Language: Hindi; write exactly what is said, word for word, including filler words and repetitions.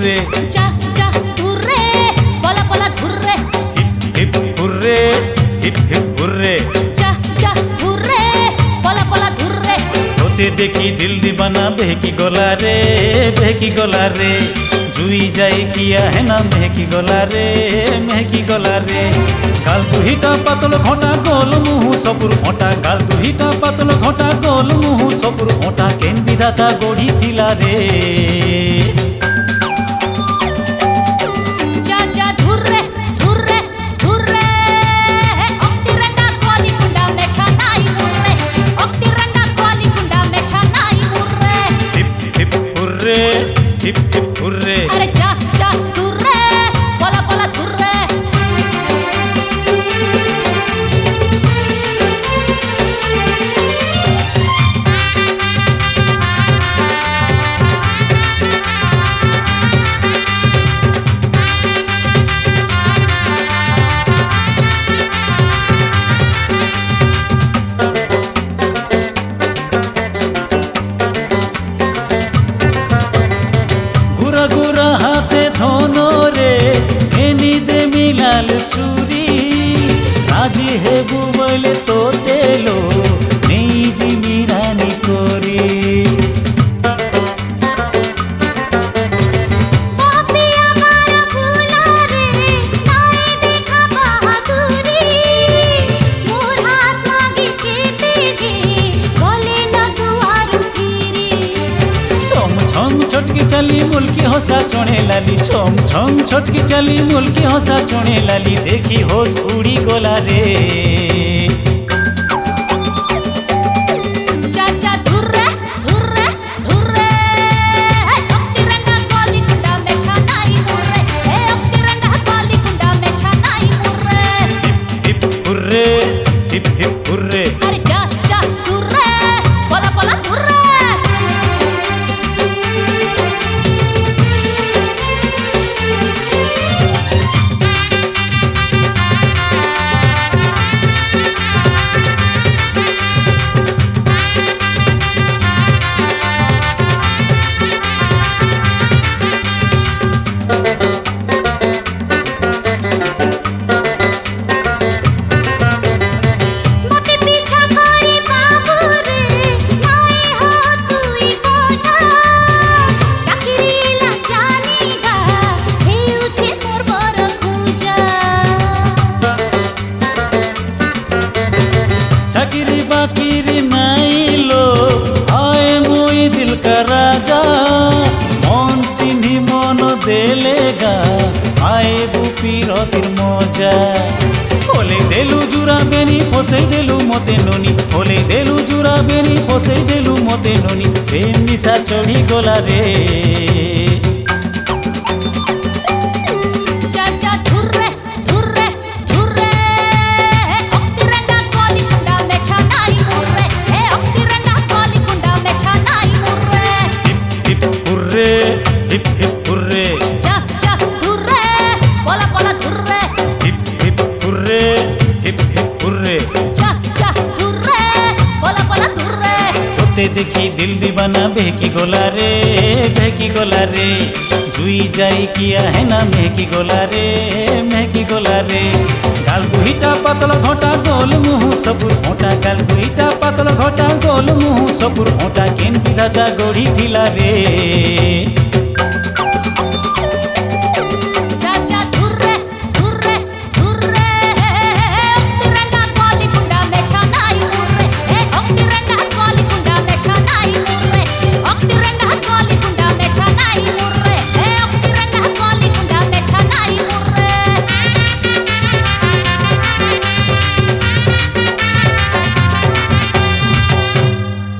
हुर्रे जा जा हुर्रे पला पला धुर्रे hip hip hurray hip hip hurray जा जा हुर्रे पला पला धुर्रे तोते देखी दिल दीवाना बहकी गला रे बहकी गला रे जुई जाए किया है ना महकी गला रे महकी गला रे गाल दुहिटा पातल घोटा गोल मुहु सपुर घोटा गाल दुहिटा पातल घोटा गोल मुहु सपुर घोटा केन विधाता गोड़ी थिला रे जा जा धुर्रे धुर्रे धुर्रे ओक्ति रंडा कोली कुंडा में छनाई मुर्रे ओक्ति रंडा कोली कुंडा में छनाई मुर्रे hip hip hurray hip hip hurray अरे जा जा धुर्रे पला पला धुर्रे गुरा गुरा हाथे धोनो रे एनी दे मिलाल चूरी राजी है बुबले तो तेलो नहीं जी मीरानी कोरी पापिया मारा भूला रे नाई देखा बहादुरी मोर हाथ मागी के तेजी बोले न दुआर फिरी छम छम छोटकी चली मुल्की हंसा चोणे लाली छम छम छोटकी चली मुल्की हंसा चोणे लाली देखी होश उड़ी गोला रे जा जा धुर्रे धुर्रे धुर्रे ओक्ति रंडा कोली कुंडा में छनाई मुर्रे ए ओक्ति रंडा कोली कुंडा में छनाई मुर्रे hip hip hurray hip hip hurray अरे जा जा धुर्रे पला पला धुर्रे मते पीछा करी बाबू रे नाई हो तुई बोझा चाकरी ला जानी गा हे उछे मोर बर खुजा चाकरी बाकीरी नाई लो आए मुई दिल का राजा मन चिन्ही मन देलेगा आए गुपी रतिर मजा होले देलु जुरा बेनी पोसे देलु मोते नोनी होले देलु जुरा बेनी पोसे देलु मोते नोनी प्रेम निशा चढ़ी गोला रे जा जा धुर्रे धुर्रे धुर्रे ओक्ति रंडा कोली कुंडा में छनाई मुर्रे ए ओक्ति रंडा कोली कुंडा में छनाई मुर्रे hip hip hurray hip hip hurray जा जा धुर्रे पला पला धुर्रे hip hip hurray hip hip hurray जा जा धुर्रे पला पला धुर्रे तोते देखी दिल दीवाना बहकी गोला रे बहकी गोला रे जुई जाई किया है ना महकी गोला रे महकी गोला रे गाल दुहिटा पातल घोटा गोल मुहु सपुर घोटा गाल दुहिटा पातल घोटा गोल मुहु सपुर घोटा केन विधाता गोड़ी थिला रे।